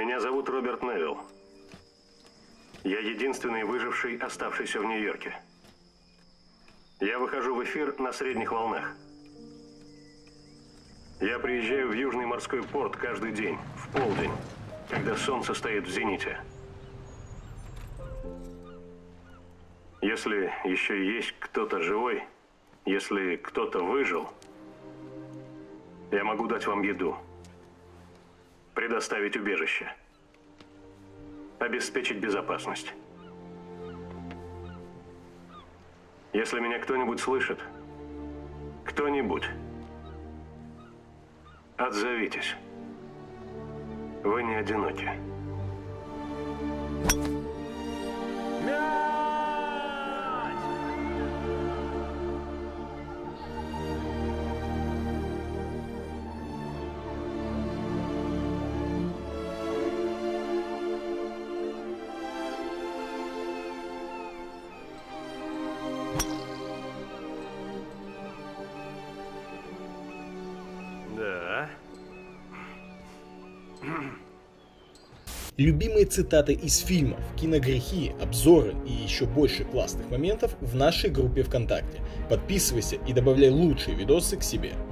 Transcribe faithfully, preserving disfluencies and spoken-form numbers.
Меня зовут Роберт Невилл. Я единственный выживший, оставшийся в Нью-Йорке. Я выхожу в эфир на средних волнах. Я приезжаю в Южный морской порт каждый день, в полдень, когда солнце стоит в зените. Если еще есть кто-то живой, если кто-то выжил, я могу дать вам еду, предоставить убежище, обеспечить безопасность. Если меня кто-нибудь слышит, кто-нибудь, отзовитесь. Вы не одиноки. Любимые цитаты из фильмов, киногрехи, обзоры и еще больше классных моментов в нашей группе ВКонтакте. Подписывайся и добавляй лучшие видосы к себе.